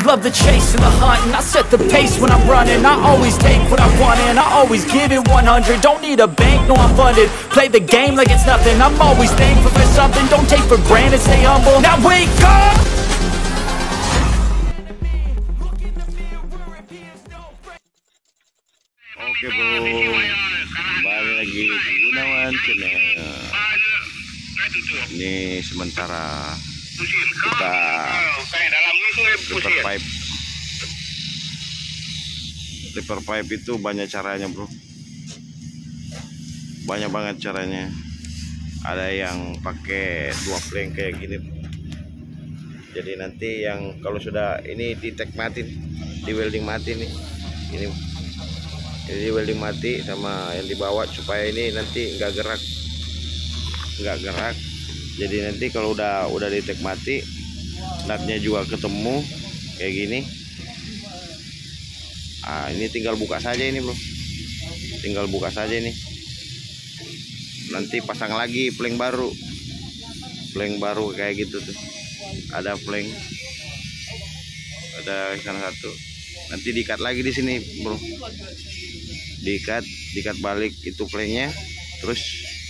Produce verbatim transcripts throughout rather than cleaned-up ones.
love the chase and the hunt, and I set the pace when I'm running. I always take what I want and I always give it one hundred. Don't need a bank, no I'm funded. Play the game like it's nothing. I'm always thankful for something. Don't take for granted, stay humble. Now wake up! Oke bro, kembali lagi di Gunawan Channel. Ini sementara kita slipper pipe. Slipper pipe itu banyak caranya bro, banyak banget caranya. Ada yang pakai dua plank kayak gini. Jadi nanti yang kalau sudah ini di tag mati, di welding mati nih, ini jadi welding mati sama yang dibawa supaya ini nanti nggak gerak, nggak gerak. Jadi nanti kalau udah udah di tag mati, nutnya juga ketemu kayak gini. Ah ini tinggal buka saja ini bro, tinggal buka saja ini. Nanti pasang lagi plank baru, plank baru kayak gitu tuh. Ada plank, ada sana satu. Nanti diikat lagi di sini bro, diikat diikat balik itu planknya. Terus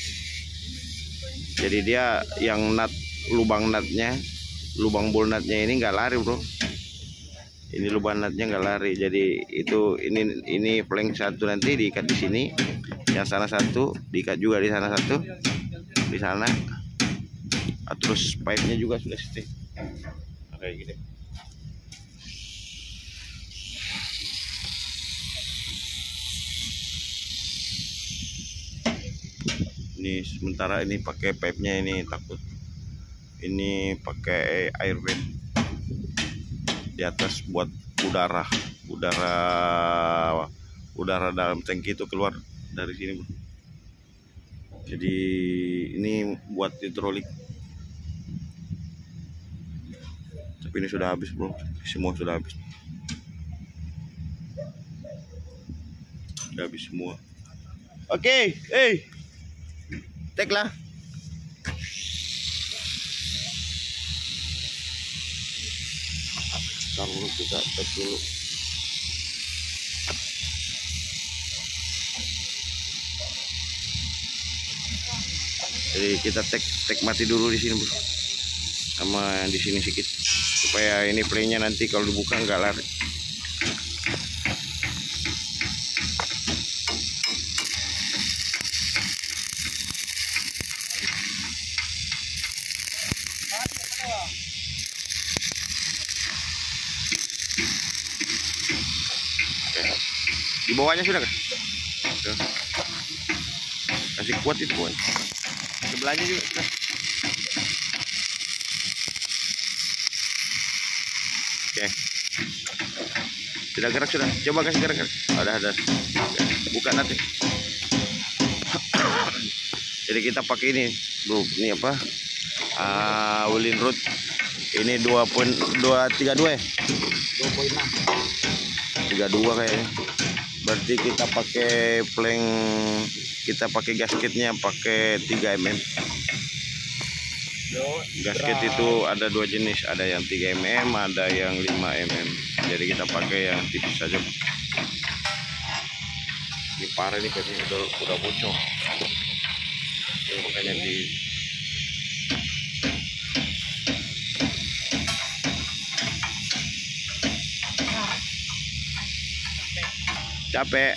jadi dia yang nut, lubang nutnya, lubang bol nutnya ini nggak lari bro, ini lubang nutnya nggak lari. Jadi itu ini ini plank satu nanti diikat di sini, yang sana satu diikat juga di sana satu, di sana. Terus pipe nya juga sudah stay kayak gini. Ini sementara ini pakai pipe nya, ini takut ini pakai air vent di atas buat udara udara udara dalam tangki itu keluar dari sini bro. Jadi ini buat hidrolik, tapi ini sudah habis bro, semua sudah habis, sudah habis semua. Oke, okay, eh tek lah. Taruh kita tek dulu. Jadi kita tek tek mati dulu di sini bro, sama di sini sedikit, supaya ini planknya nanti kalau dibuka nggak lari. Di bawahnya sudah kan? Tuh. Kasih kuat itu kuat. Sebelahnya juga sudah. Oke. Sudah gerak sudah. Coba kasih gerak. Oh, ada ada. Buka nanti. Jadi kita pakai ini, bro. Ini apa? Uh, Wheeling Rod. Ini dua poin dua tiga dua ya? dua koma enam. tiga dua kayaknya. Berarti kita pakai plank, kita pakai gasketnya pakai tiga milimeter. Gasket itu ada dua jenis, ada yang tiga milimeter, ada yang lima milimeter. Jadi kita pakai yang tipis saja. Ini parah nih, katanya udah udah bocor. Ini makanya di capek.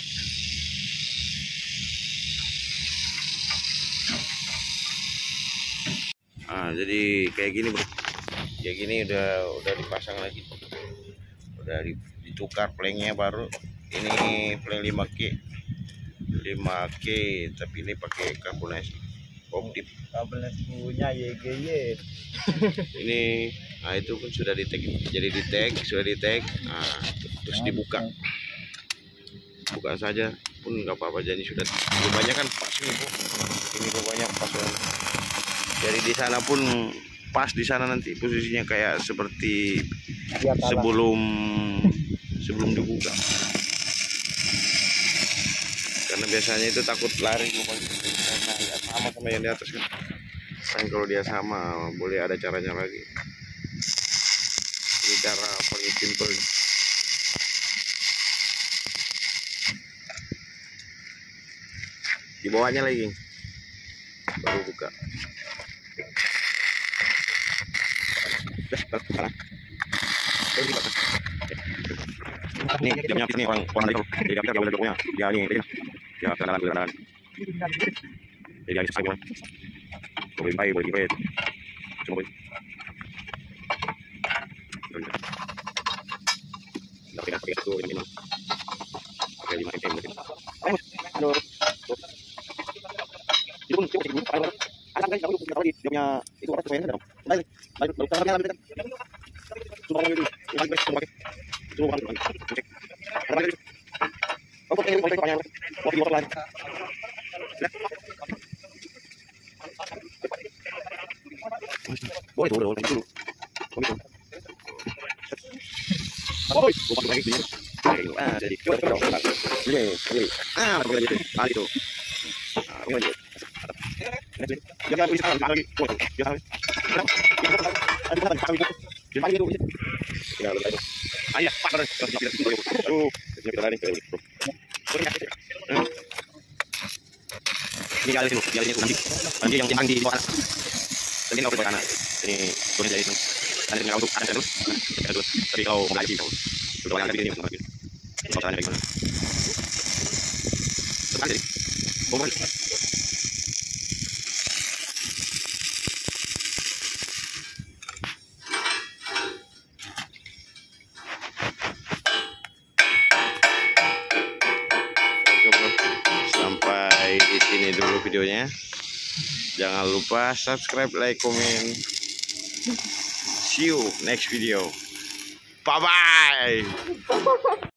Nah, jadi kayak gini bro, kayak gini udah udah dipasang lagi, udah ditukar planknya baru. Ini plank lima K, lima K, tapi ini pakai karbonasi optip. Karbonasi punya Y G Y. Ini, nah itu pun sudah di tag, jadi di tag, sudah di tag. Nah, terus dibuka. Buka saja pun nggak apa-apa, jadi sudah banyak kan pas ini bu, ini banyak pas banget. Jadi di sana pun pas, di sana nanti posisinya kayak seperti sebelum sebelum dibuka, karena biasanya itu takut lari lubang karena nggak sama sama yang di atas kan. Kan kalau dia sama boleh ada caranya lagi. Ini cara paling simpel. Di bawahnya lagi baru buka. Nih dia punya nih orang orang dari jadi dia punya punya dia nih dia dia kenalan kenalan jadi dia susah banget boleh baik boleh baik cuma boleh tapi kan pakai itu ini pakai lima cm mungkin aduh itu pun cukup cukup ada ada kan kalau punya lagi dia punya itu apa semuanya ada baik baik baru cara lagi kan cuma itu lagi baik cuma pakai cuma pakai cek ada lagi oh pakai pakai pakai pakai motor lain boleh boleh boleh dulu boleh oh bukan lagi ini ah jadi coba coba ini ini ah boleh gitu ah itu ah ini jangan bisa lagi oh jangan ada kan kami itu jangan itu ya betul ayah pak benar aduh kita lari ke ini ini kali sini kali sini nanti nanti yang timbang di bawah jadi kalau ke kanan ini boleh jadi itu ada yang untuk ada terus terus tapi kalau mau lagi tahu sudah yang begini betul betul masalahnya bagaimana sekarang jadi boleh sampai di sini dulu videonya. Jangan lupa subscribe, like, comment. See you next video. Bye bye.